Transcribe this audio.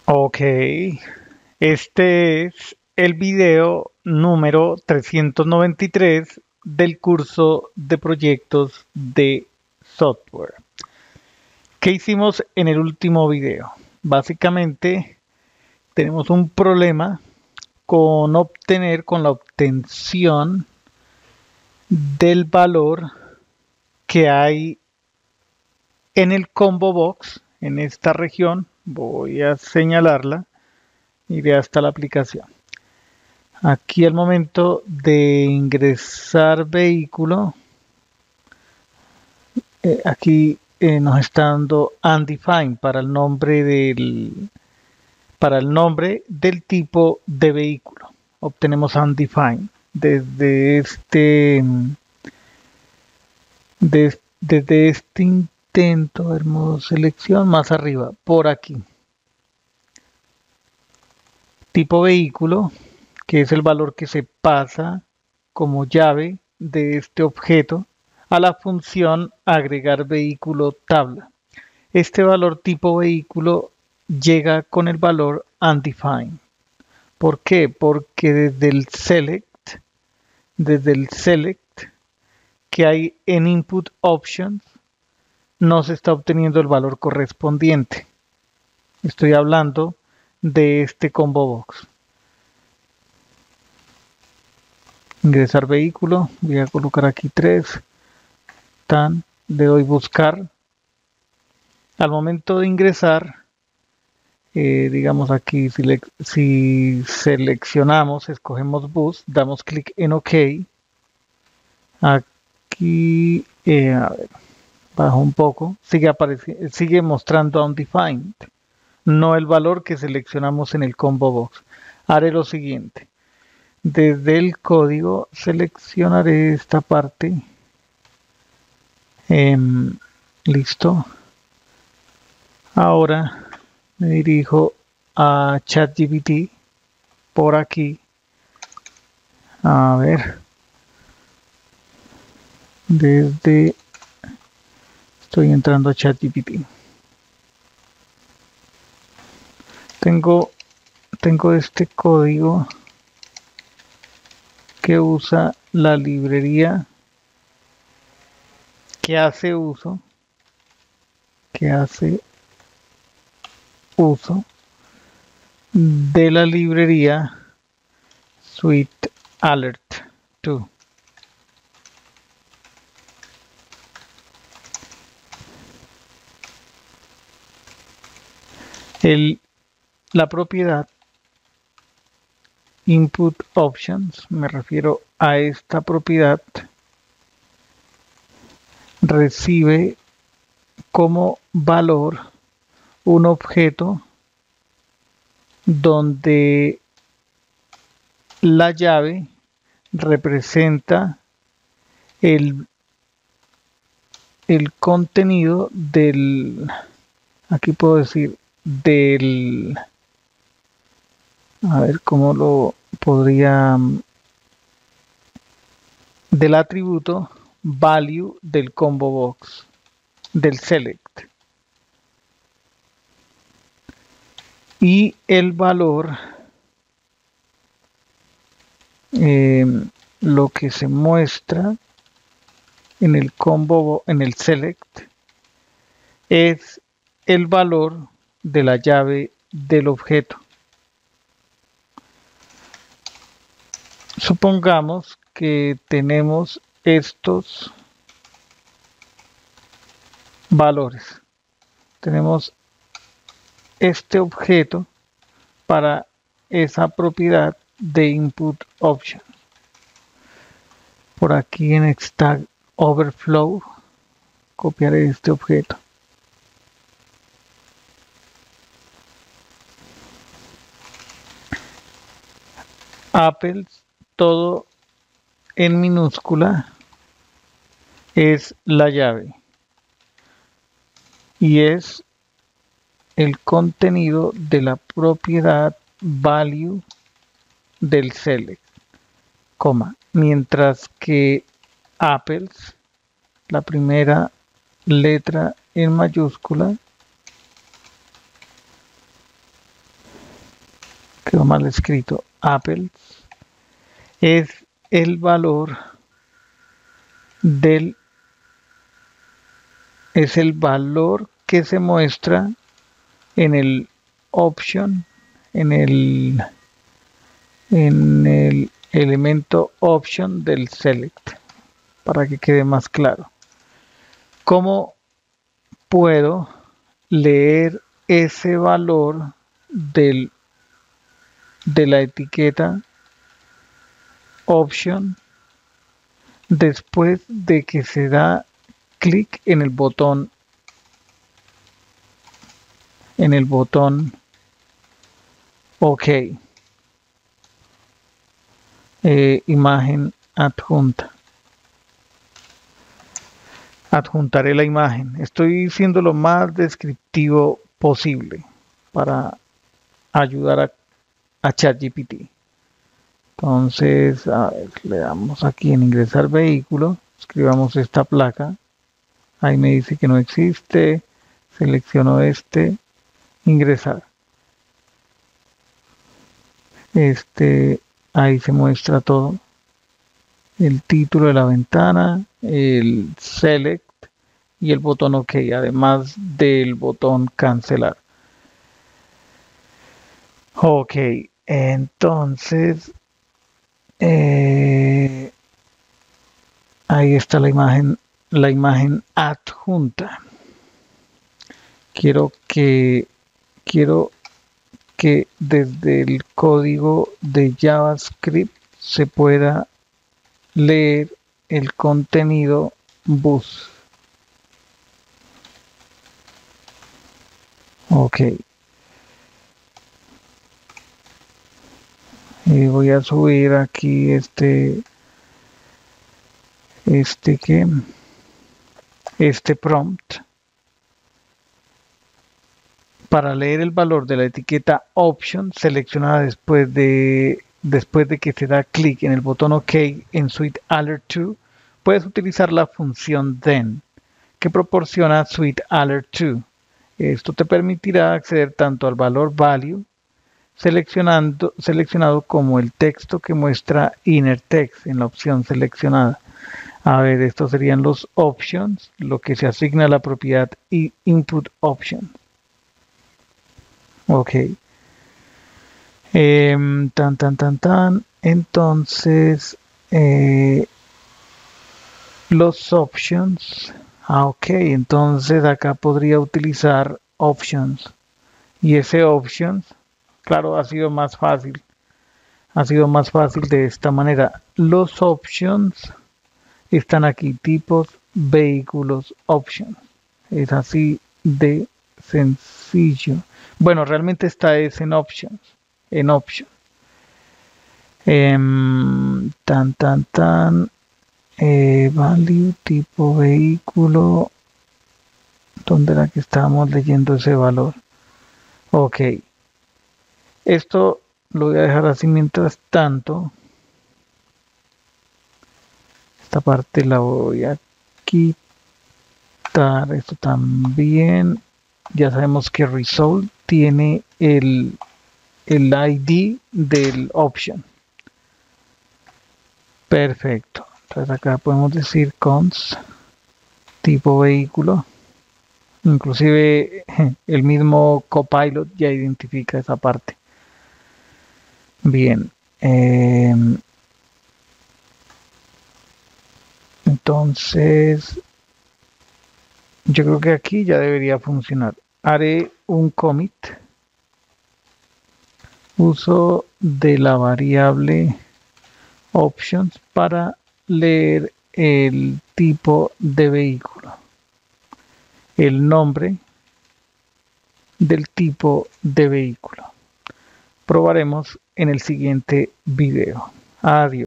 Ok, este es el video número 393 del curso de proyectos de software. ¿Qué hicimos en el último video? Básicamente tenemos un problema con la obtención del valor que hay en el combo box en esta región. Voy a señalarla. Iré hasta la aplicación. Aquí al momento de ingresar vehículo, aquí nos está dando undefined para el nombre del tipo de vehículo. Obtenemos undefined desde este intento de modo selección más arriba por aquí. Tipo vehículo, que es el valor que se pasa como llave de este objeto a la función agregar vehículo tabla. Este valor tipo vehículo llega con el valor undefined. ¿Por qué? Porque desde el select que hay en input options no se está obteniendo el valor correspondiente. Estoy hablando de este combo box. Ingresar vehículo, voy a colocar aquí 3, le doy buscar. Al momento de ingresar, digamos aquí, si seleccionamos, escogemos bus, damos clic en OK. Aquí, a ver, bajo un poco, sigue mostrando undefined, no el valor que seleccionamos en el combo box. Haré lo siguiente. Desde el código seleccionaré esta parte. Listo. Ahora me dirijo a ChatGPT por aquí. A ver. Estoy entrando a ChatGPT. Tengo este código que usa la librería que hace uso de la librería Swift Alert 2. La propiedad input options, me refiero a esta propiedad, recibe como valor un objeto donde la llave representa el contenido aquí puedo decir, a ver cómo lo podría, del atributo value del combo box, del select. Y el valor, lo que se muestra en el combo, en el select, es el valor de la llave del objeto. Supongamos que tenemos estos valores. Tenemos este objeto para esa propiedad de input option. Por aquí en Stack Overflow copiaré este objeto. Apples, todo en minúscula, es la llave y es el contenido de la propiedad value del select, mientras que apples, la primera letra en mayúscula, quedó mal escrito, apples, es el valor es el valor que se muestra en el option, en el elemento option del select, para que quede más claro. ¿Cómo puedo leer ese valor de la etiqueta option después de que se da clic en el botón OK? Imagen adjunta. Adjuntaré la imagen. Estoy siendo lo más descriptivo posible para ayudar a ChatGPT. Entonces, a ver, le damos aquí en ingresar vehículo, escribamos esta placa, ahí me dice que no existe, selecciono ingresar. Ahí se muestra todo, el título de la ventana, el select y el botón OK, además del botón cancelar. OK, entonces ahí está la imagen adjunta. Quiero que desde el código de JavaScript se pueda leer el contenido bus. OK. Y voy a subir aquí este prompt para leer el valor de la etiqueta option seleccionada después de que se da clic en el botón OK en Suite Alert 2. Puedes utilizar la función then que proporciona Suite Alert 2. Esto te permitirá acceder tanto al valor value seleccionado como el texto que muestra inner text en la opción seleccionada. A ver, estos serían los options, lo que se asigna a la propiedad input option. OK. Entonces, los options. OK, entonces acá podría utilizar options. Y ese options, claro, ha sido más fácil. Ha sido más fácil de esta manera. Los options están aquí, tipos, vehículos, options. Es así de sencillo. Bueno, realmente está es en options. Value, tipo, vehículo. ¿Dónde era que estábamos leyendo ese valor? OK. Esto lo voy a dejar así mientras tanto. Esta parte la voy a quitar. Esto también. Ya sabemos que result tiene el ID del option. Perfecto. Entonces acá podemos decir cons tipo vehículo. Inclusive el mismo Copilot ya identifica esa parte. Bien. Entonces, yo creo que aquí ya debería funcionar. Haré un commit. Uso de la variable options para leer el tipo de vehículo, el nombre del tipo de vehículo. Probaremos en el siguiente video. Adiós.